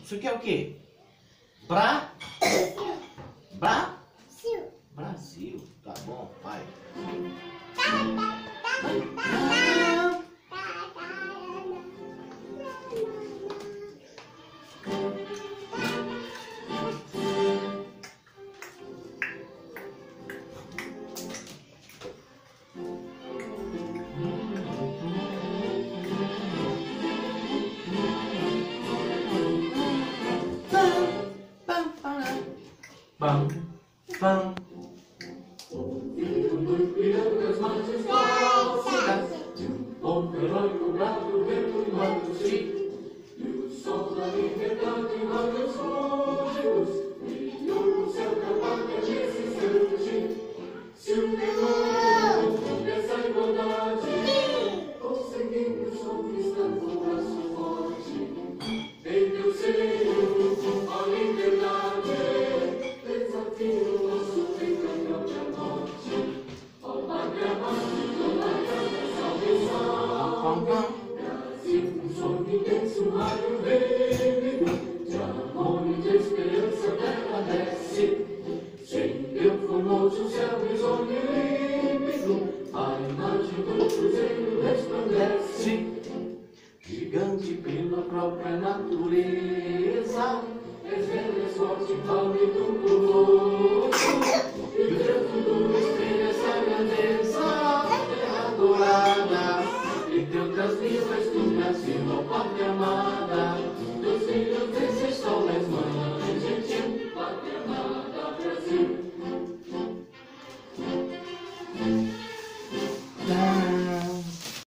Isso aqui é o quê? Brasil. Tá bom, pai. Pam, pam. Das margens clássicas, um heróico brado vento no ar do sim, e o sol da liberdade larga os códigos, e o céu capaz de agir sem fugir. Se o piloto dessa igualdade, conseguimos conquistar o braço forte, em teu seio a liberdade, desafio o nosso bem campeão da morte. Ó pátria mãe, toda a salvação, Brasil, um sonho intenso, um raio rei, de amor e de esperança terra desce, cheio formoso céu risonho e límpido, a imagem do cruzeiro resplandece, gigante pela própria natureza, esvela forte palme do colosso, e o canto do espelho essa grandeza, terra dourada, entre outras vilas do Brasil, ó pátria